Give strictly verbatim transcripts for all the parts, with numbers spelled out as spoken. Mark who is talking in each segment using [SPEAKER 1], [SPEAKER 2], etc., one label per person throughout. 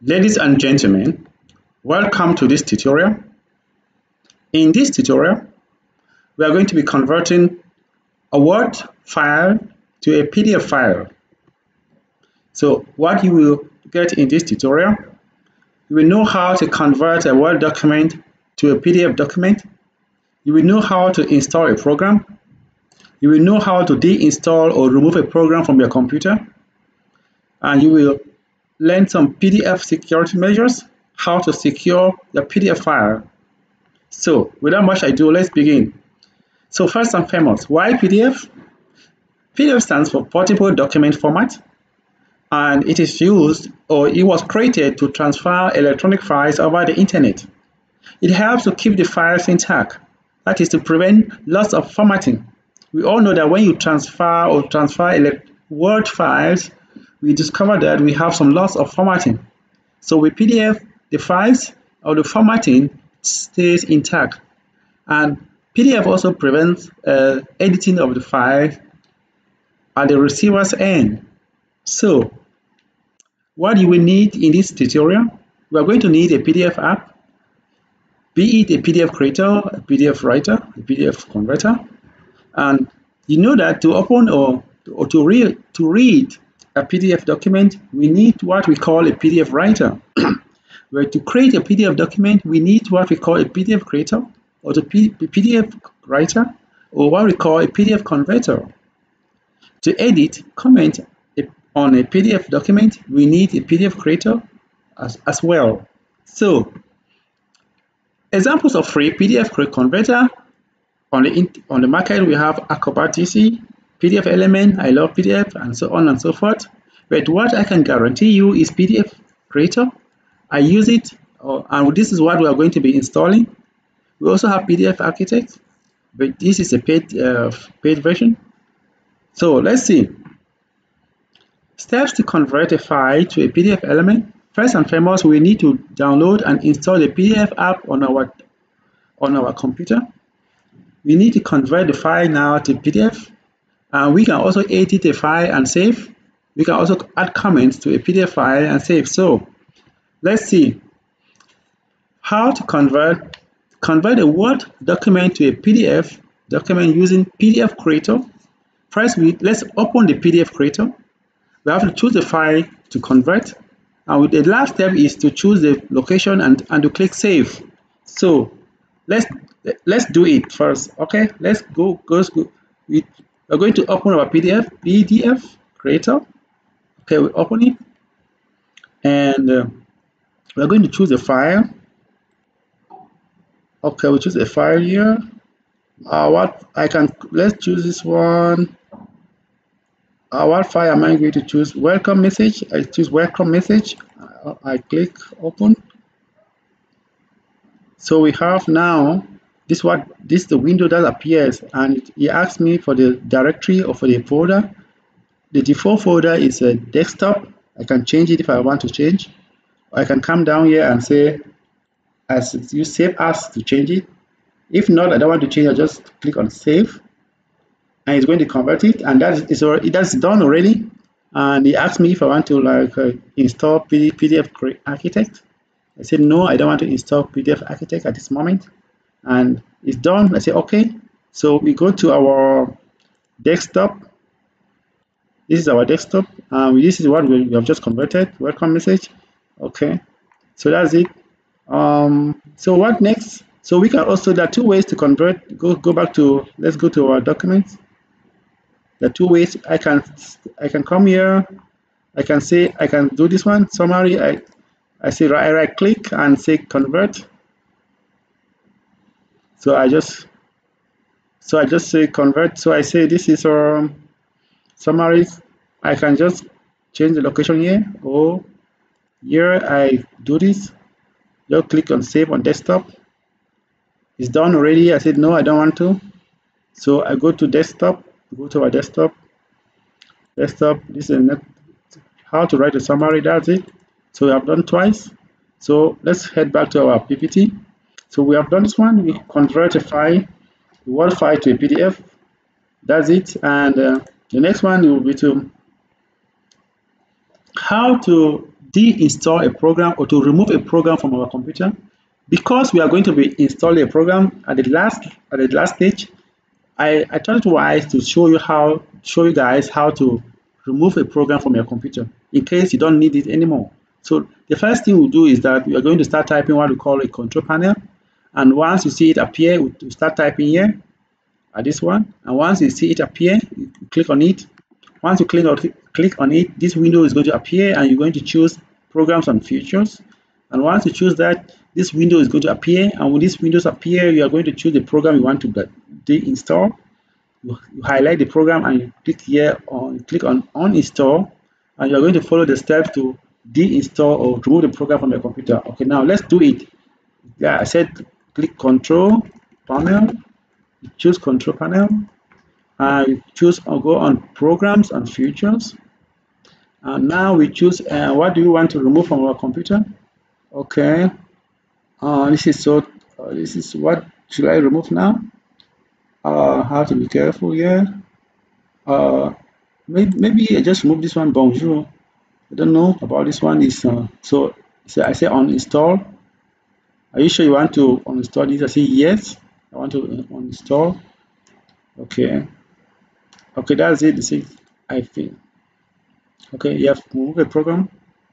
[SPEAKER 1] Ladies and gentlemen, welcome to this tutorial. In this tutorial, we are going to be converting a Word file to a P D F file. So what you will get in this tutorial, you will know how to convert a Word document to a P D F document. You will know how to install a program. You will know how to deinstall or remove a program from your computer. And you will learn some P D F security measures, how to secure your P D F file. So without much ado, let's begin. So first and foremost, why P D F? P D F stands for Portable Document Format, and it is used or it was created to transfer electronic files over the internet. It helps to keep the files intact, that is to prevent loss of formatting. We all know that when you transfer or transfer Word files, we discover that we have some loss of formatting. So with P D F, the files or the formatting stays intact. And P D F also prevents uh, editing of the file at the receiver's end. So what you will need in this tutorial, we are going to need a P D F app, be it a P D F creator, a P D F writer, a P D F converter. And you know that to open or, or to read to read a P D F document, we need what we call a P D F writer. Where to create a P D F document, we need what we call a P D F creator, or the P D F writer, or what we call a P D F converter. To edit, comment on a P D F document, we need a P D F creator as, as well. So, examples of free P D F converter on the on the market, we have Acrobat D C, P D F Element, I love P D F, and so on and so forth. But what I can guarantee you is P D F creator. I use it, uh, and this is what we are going to be installing. We also have P D F Architect, but this is a paid uh, paid version. So let's see. Steps to convert a file to a P D F element. First and foremost, we need to download and install the P D F app on our on our computer. We need to convert the file now to P D F, and we can also edit the file and save. We can also add comments to a P D F file and save. So let's see how to convert convert a Word document to a P D F document using P D F Creator. First, we let's open the P D F Creator. We have to choose the file to convert, and the last step is to choose the location and, and to click Save. So let's let's do it first. Okay, let's go. Go. go. We are going to open our P D F P D F Creator. Okay, we open it, and uh, we're going to choose a file. Okay, we choose a file here. Uh, what I can let's choose this one. Uh, what file am I going to choose? Welcome message. I choose welcome message. Uh, I click open. So we have now this what this is the window that appears, and it, it asks me for the directory or for the folder. The default folder is a desktop. I can change it if I want to change. I can come down here and say as you save as to change it. If not, I don't want to change. I just click on save, and it's going to convert it, and that is already that's done already. And it asks me if I want to like uh, install P D F Architect. I said no, I don't want to install P D F Architect at this moment, and it's done. I say okay. So we go to our desktop. This is our desktop. Um, this is what we have just converted. Welcome message. Okay, so that's it. Um, so what next? So we can also, there are two ways to convert. Go go back to, let's go to our documents. There are two ways. I can I can come here. I can say I can do this one summary. I I say right right click and say convert. So I just so I just say convert. So I say this is our summary. I can just change the location here, or here I do this. Just click on save on desktop. It's done already. I said no, I don't want to. So I go to desktop, go to our desktop. Desktop, this is how to write a summary, that's it. So we have done twice. So let's head back to our P P T. So we have done this one. We convert a file, a Word file to a P D F. That's it. And uh, the next one will be to how to deinstall a program or to remove a program from our computer. Because we are going to be installing a program at the last at the last stage, I, I thought it wise to show you how show you guys how to remove a program from your computer in case you don't need it anymore. So the first thing we'll do is that we are going to start typing what we call a control panel, and once you see it appear, we start typing here at this one, and once you see it appear, you click on it. Once you click on click on it, this window is going to appear, and you're going to choose programs and features. And once you choose that, this window is going to appear, and when these windows appear, you are going to choose the program you want to deinstall. You, you highlight the program and you click here on click on uninstall, and you are going to follow the steps to deinstall or remove the program from your computer. Okay, now let's do it. Yeah, I said click control panel, choose control panel, and choose or go on programs and features. And now we choose uh, what do you want to remove from our computer. Okay, uh, this is so uh, this is what should I remove now. Uh, have to be careful here. Uh, maybe, maybe I just remove this one, bonjour. I don't know about this one. Is uh, so, so I say uninstall. Are you sure you want to uninstall this? I say yes, I want to uninstall. Okay, okay, that's it. This is I think. Okay, you have to remove a program.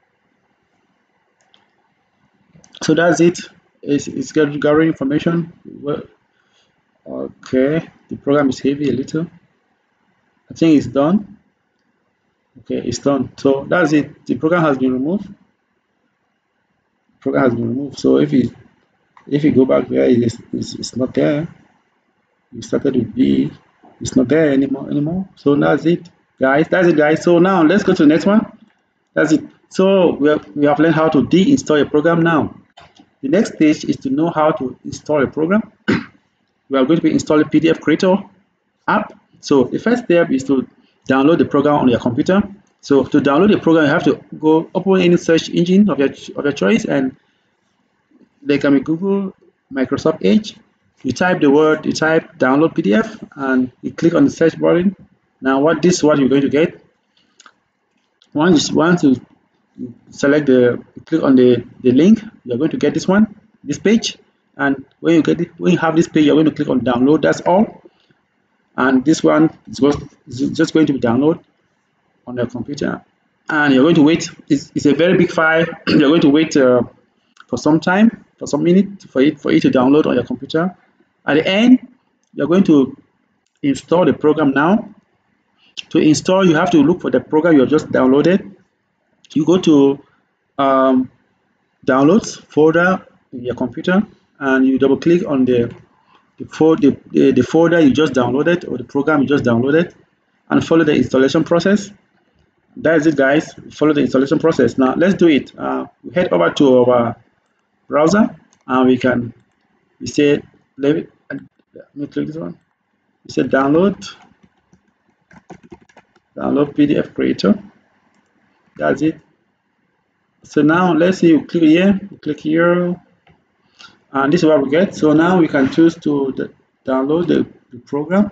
[SPEAKER 1] So that's it. It's, it's gathering information. Well, okay, the program is heavy a little. I think it's done. Okay, it's done. So that's it. The program has been removed. The program has been removed. So if you if you go back there, it's, it's, it's not there. You started with B. It's not there anymore anymore. So that's it, guys. That's it, guys. So now let's go to the next one. That's it. So we have, we have learned how to deinstall a program now. The next stage is to know how to install a program. We are going to be installing P D F Creator app. So the first step is to download the program on your computer. So to download the program, you have to go open any search engine of your of your choice, and they can be Google, Microsoft Edge. You type the word, you type download P D F, and you click on the search button. Now, what this is what you're going to get. Once you once you select the click on the the link, you're going to get this one, this page. And when you get it, when you have this page, you're going to click on download. That's all. And this one is just going to be download on your computer, and you're going to wait. It's, it's a very big file. You're going to wait uh, for some time, for some minutes, for it for it to download on your computer. At the end, you're going to install the program. Now, to install, you have to look for the program you just downloaded. You go to um, downloads folder in your computer, and you double click on the the, the, the, the folder you just downloaded or the program you just downloaded, and follow the installation process. That's it, guys. Follow the installation process. Now let's do it. Uh, we head over to our browser, and we can we say let me, let me click this one. We say download download P D F Creator. That's it. So now let's see. You click here. You click here, and this is what we get. So now we can choose to the, download the, the program.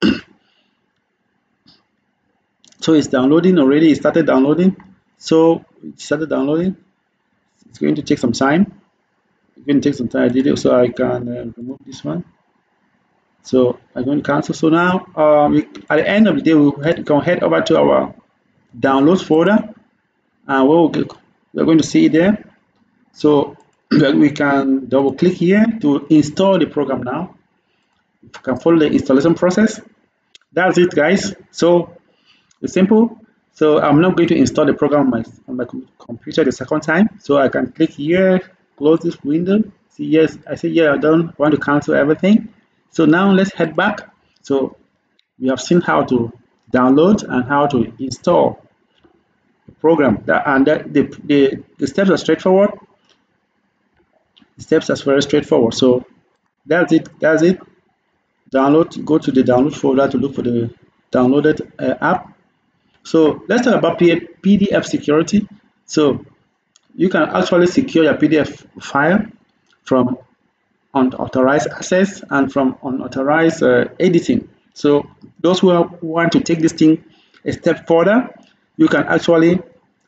[SPEAKER 1] So it's downloading already. It started downloading. So it started downloading. It's going to take some time. It's going to take some time. I did it so I can uh, remove this one. So I'm going to cancel. So now um, we, at the end of the day, we head, can head over to our downloads folder, and we'll, we're going to see it there. So we can double click here to install the program. Now you can follow the installation process. That's it, guys. So it's simple. So I'm not going to install the program on my, on my computer the second time. So I can click here, close this window. See, yes, I say, yeah, I don't want to cancel everything. So now let's head back. So we have seen how to download and how to install the program. That, and that, the, the, the steps are straightforward. The steps are very straightforward. So that's it. That's it. Download, go to the download folder to look for the downloaded uh, app. So let's talk about P D F security. So you can actually secure your P D F file from unauthorized access and from unauthorized uh, editing. So those who, are, who want to take this thing a step further, you can actually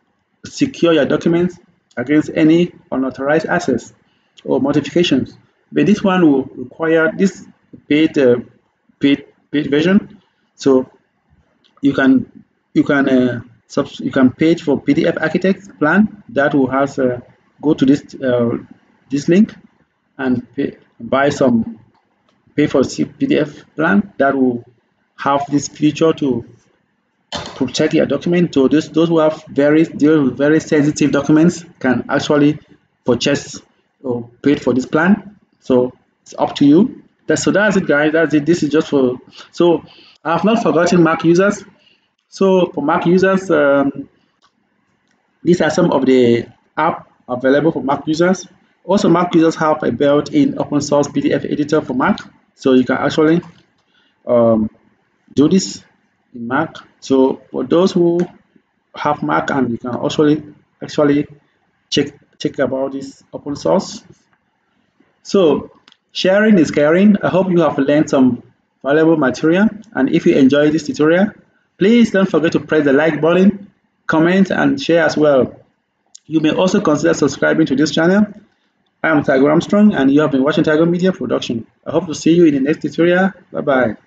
[SPEAKER 1] secure your documents against any unauthorized access or modifications. But this one will require this paid uh, paid paid version. So you can you can uh, subs you can pay for P D F Architect plan that will have uh, go to this uh, this link and pay, buy some pay for P D F plan that will have this feature to protect your document. So those those who have very deal with very sensitive documents can actually purchase or pay for this plan. So it's up to you. That's so that's it, guys. That's it. This is just for so I have not forgotten Mac users. So for Mac users, um, these are some of the app available for Mac users. Also, Mac users have a built-in open source P D F editor for Mac, so you can actually um, do this in Mac. So for those who have Mac, and you can actually actually check check about this open source. So sharing is caring. I hope you have learned some valuable material, and if you enjoyed this tutorial, please don't forget to press the like button, comment, and share as well. You may also consider subscribing to this channel. I am Tiger Armstrong, and you have been watching Tiger Media Production. I hope to see you in the next tutorial. Bye bye.